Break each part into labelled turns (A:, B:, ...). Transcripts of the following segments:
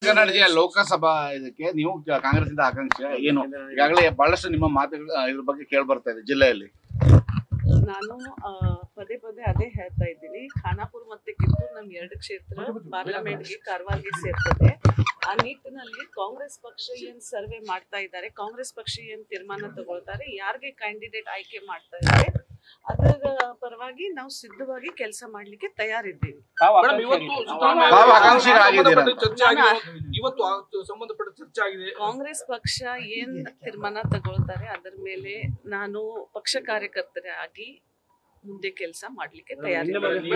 A: ಕನ್ನಡ ಜಿಲ್ಲೆ ಲೋಕಸಭಾ ಇದಕ್ಕೆ ನೀವು ಕಾಂಗ್ರೆಸ್ ಇಂದ ಆಕಾಂಕ್ಷೆ ಏನು? ಈಗಾಗಲೇ ಬಹಳಷ್ಟು ನಿಮ್ಮ ಮಾತುಗಳು ಇದ್ರ ಬಗ್ಗೆ ಕೇಳಿ ಬರ್ತಾ ಇದೆ ಜಿಲ್ಲೆಯಲ್ಲಿ.
B: ನಾನು ಪದೇ ಪದೇ ಅದೇ ಹೇಳ್ತಾ ಇದ್ದೀನಿ, ಖಾನಾಪುರ ಮತ್ತೆ ಕಿತ್ತೂರು ನಮ್ 2 ಕ್ಷೇತ್ರ ಪಾರ್ಲಿಮೆಂಟ್ಗೆ ಕಾರವಾರ್ಗೆ ಸೇರ್ತದೆ. ಆ ನಿಟ್ಟಿನಲ್ಲಿ ಕಾಂಗ್ರೆಸ್ ಪಕ್ಷ ಏನ್ ಸರ್ವೆ ಮಾಡ್ತಾ ಇದ್ದಾರೆ, ಕಾಂಗ್ರೆಸ್ ಪಕ್ಷ ಏನ್ ತೀರ್ಮಾನ ತಗೊಳ್ತಾರೆ, ಯಾರಿಗೆ ಕ್ಯಾಂಡಿಡೇಟ್ ಆಯ್ಕೆ ಮಾಡ್ತಾ ಇದ್ದಾರೆ ಅದರ ಪರವಾಗಿ ನಾವು ಸಿದ್ಧವಾಗಿ ಕೆಲಸ ಮಾಡ್ಲಿಕ್ಕೆ ತಯಾರಿದ್ದೀವಿ. ಕಾಂಗ್ರೆಸ್ ಪಕ್ಷ ಏನ್ ತೀರ್ಮಾನ ತಗೊಳ್ತಾರೆ ಅದರ ಮೇಲೆ ನಾನು ಪಕ್ಷ ಕಾರ್ಯಕರ್ತರಾಗಿ ಮುಂದೆ ಕೆಲಸ ಮಾಡ್ಲಿಕ್ಕೆ ತಯಾರಿದ್ದೀನಿ.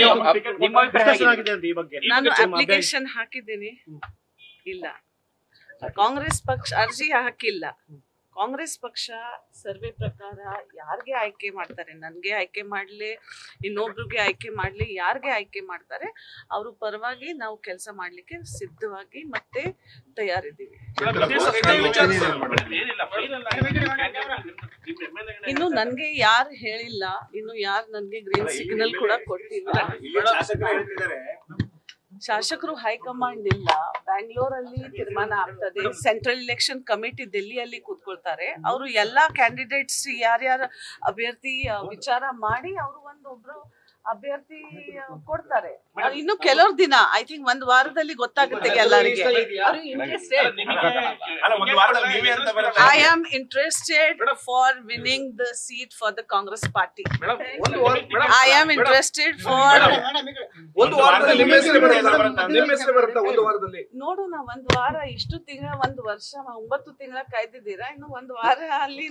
B: ನಾನು ಅಪ್ಲಿಕೇಶನ್ ಹಾಕಿದ್ದೀನಿ, ಇಲ್ಲ ಕಾಂಗ್ರೆಸ್ ಪಕ್ಷ ಅರ್ಜಿ ಹಾಕಿಲ್ಲ. ಕಾಂಗ್ರೆಸ್ ಪಕ್ಷ ಸರ್ವೆ ಪ್ರಕಾರ ಯಾರಿಗೆ ಆಯ್ಕೆ ಮಾಡ್ತಾರೆ, ನನ್ಗೆ ಆಯ್ಕೆ ಮಾಡ್ಲಿ, ಇನ್ನೊಬ್ರಿಗೆ ಆಯ್ಕೆ ಮಾಡ್ಲಿ, ಯಾರಿಗೆ ಆಯ್ಕೆ ಮಾಡ್ತಾರೆ ಅವ್ರ ಪರವಾಗಿ ನಾವು ಕೆಲಸ ಮಾಡ್ಲಿಕ್ಕೆ ಸಿದ್ಧವಾಗಿ ಮತ್ತೆ ತಯಾರಿದ್ದೀವಿ. ಇನ್ನು ನನ್ಗೆ ಯಾರು ಹೇಳಿಲ್ಲ, ಇನ್ನು ಯಾರು ನನ್ಗೆ ಗ್ರೀನ್ ಸಿಗ್ನಲ್ ಕೂಡ ಕೊಟ್ಟಿಲ್ಲ. ಶಾಸಕರು ಹೈಕಮಾಂಡ್ ಇಲ್ಲ, ಬ್ಯಾಂಗ್ಳೂರಲ್ಲಿ ತೀರ್ಮಾನ ಆಗ್ತದೆ. ಸೆಂಟ್ರಲ್ ಎಲೆಕ್ಷನ್ ಕಮಿಟಿ ಡೆಲ್ಲಿಯಲ್ಲಿ ಕೂತ್ಕೊಳ್ತಾರೆ. ಅವರು ಎಲ್ಲಾ ಕ್ಯಾಂಡಿಡೇಟ್ಸ್ ಯಾರ್ಯಾರ ಅಭ್ಯರ್ಥಿ ವಿಚಾರ ಮಾಡಿ ಅವರು ಒಬ್ರು ಅಭ್ಯರ್ಥಿ ಕೊಡ್ತಾರೆ. ಇನ್ನು ಕೆಲವ್ರ ದಿನ, ಐ ಥಿಂಕ್ 1 ವಾರದಲ್ಲಿ ಗೊತ್ತಾಗುತ್ತೆ ಎಲ್ಲರಿಗೆ. I am interested for winning the seat for the Congress party. I am interested for ನೋಡೋಣ. 1 ವಾರ, ಇಷ್ಟು ತಿಂಗಳ 1 ವರ್ಷ 9 ತಿಂಗಳ ಕಾಯ್ದಿದ್ದೀರಾ, ಇನ್ನು 1 ವಾರ ಅಲ್ಲಿ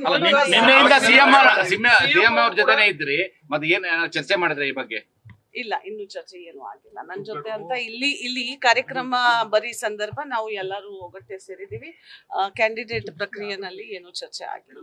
A: ಸಿಎಂ ಅವ್ರ ಜೊತೆನೆ ಇದ್ರಿ, ಮತ್ತೆ ಏನ್ ಚರ್ಚೆ ಮಾಡಿದ್ರೆ ಈ ಬಗ್ಗೆ?
B: ಇಲ್ಲ, ಇನ್ನು ಚರ್ಚೆ ಏನು ಆಗಿಲ್ಲ ನನ್ನ ಜೊತೆ ಅಂತ. ಇಲ್ಲಿ ಈ ಕಾರ್ಯಕ್ರಮ ಬರೀ ಸಂದರ್ಭ, ನಾವು ಎಲ್ಲರೂ ಒಗ್ಗಟ್ಟೆ ಸೇರಿದೀವಿ. ಕ್ಯಾಂಡಿಡೇಟ್ ಪ್ರಕ್ರಿಯೆನಲ್ಲಿ ಏನು ಚರ್ಚೆ ಆಗಿಲ್ಲ.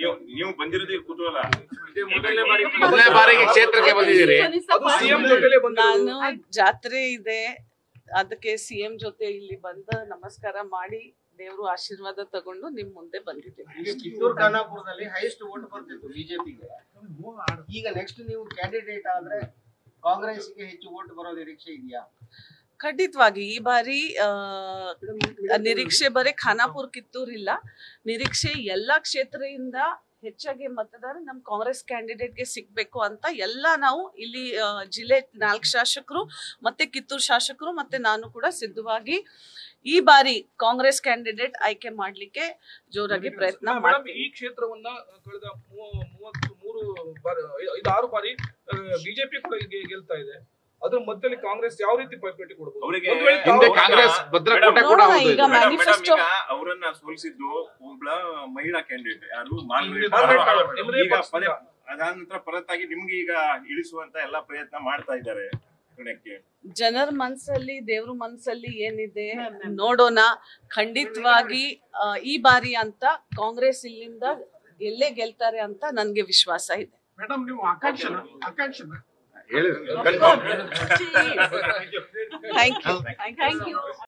B: ನಾನು ಜಾತ್ರೆ ಇದೆ, ಅದಕ್ಕೆ ಸಿಎಂ ಜೊತೆ ಇಲ್ಲಿ ಬಂದ ನಮಸ್ಕಾರ ಮಾಡಿ ದೇವರು ಆಶೀರ್ವಾದ ತಗೊಂಡು ನಿಮ್ ಮುಂದೆ ಬಂದಿದ್ದೇನೆ.
C: ಕಿತ್ತೂರು ಖಾನಾಪುರದಲ್ಲಿ ಹೈಯೆಸ್ಟ್ ವೋಟ್ ಬರ್ತಿತ್ತು ಬಿಜೆಪಿಗೆ. ಈಗ ನೆಕ್ಸ್ಟ್ ನೀವು ಕ್ಯಾಂಡಿಡೇಟ್ ಆದ್ರೆ ಕಾಂಗ್ರೆಸ್ಗೆ ಹೆಚ್ಚು ವೋಟ್ ಬರೋ ನಿರೀಕ್ಷೆ ಇದೆಯಾ?
B: ಖಂಡಿತವಾಗಿ ಈ ಬಾರಿ ನಿರೀಕ್ಷೆ ಬರೀ ಖಾನಾಪುರ ಕಿತ್ತೂರ್ ಇಲ್ಲ, ನಿರೀಕ್ಷೆ ಎಲ್ಲಾ ಕ್ಷೇತ್ರದಿಂದ ಹೆಚ್ಚಾಗಿ ಮತದಾರ ನಮ್ ಕಾಂಗ್ರೆಸ್ ಕ್ಯಾಂಡಿಡೇಟ್ಗೆ ಸಿಗ್ಬೇಕು ಅಂತ ಎಲ್ಲ ನಾವು ಇಲ್ಲಿ ಜಿಲ್ಲೆ 4 ಶಾಸಕರು ಮತ್ತೆ ಕಿತ್ತೂರು ಶಾಸಕರು ಮತ್ತೆ ನಾನು ಕೂಡ ಸಿದ್ಧವಾಗಿ ಈ ಬಾರಿ ಕಾಂಗ್ರೆಸ್ ಕ್ಯಾಂಡಿಡೇಟ್ ಆಯ್ಕೆ ಮಾಡ್ಲಿಕ್ಕೆ ಜೋರಾಗಿ ಪ್ರಯತ್ನ ಮಾಡ್ತೀವಿ.
D: ಈ ಕ್ಷೇತ್ರವನ್ನ ಕಳೆದ 6 ಬಾರಿ ಬಿಜೆಪಿ ಕೂಡ ಗೆಲ್ತಾ ಇದೆ. ಅದ್ರ ಮಧ್ಯದಲ್ಲಿ ಕಾಂಗ್ರೆಸ್ ಯಾವ ರೀತಿ ಪೈಪೋಟಿ ಕೊಡಬಹುದು?
B: ಈಗ ಮ್ಯಾನಿಫೆಸ್ಟೋ
E: ಅವರನ್ನ ಸೋಲಿಸಿದ್ದು ಒಬ್ಬ ಮಹಿಳಾ ಕ್ಯಾಂಡಿಡೇಟ್ ಯಾರು ಅದಾದ ನಂತರ ಪರತ್ತಾಗಿ ನಿಮ್ಗೆ ಈಗ ಇಳಿಸುವಂತ ಎಲ್ಲಾ ಪ್ರಯತ್ನ ಮಾಡ್ತಾ ಇದ್ದಾರೆ.
B: ಜನರ ಮನಸ್ಸಲ್ಲಿ ದೇವ್ರ ಮನಸ್ಸಲ್ಲಿ ಏನಿದೆ ನೋಡೋಣ. ಖಂಡಿತವಾಗಿ ಈ ಬಾರಿ ಅಂತ ಕಾಂಗ್ರೆಸ್ ಇಲ್ಲಿಂದ ಎಲ್ಲೇ ಗೆಲ್ತಾರೆ ಅಂತ ನನ್ಗೆ ವಿಶ್ವಾಸ ಇದೆ.
D: ಮೇಡಮ್, ನೀವು ಆಕಾಂಕ್ಷೆ
B: ಥ್ಯಾಂಕ್ ಯು.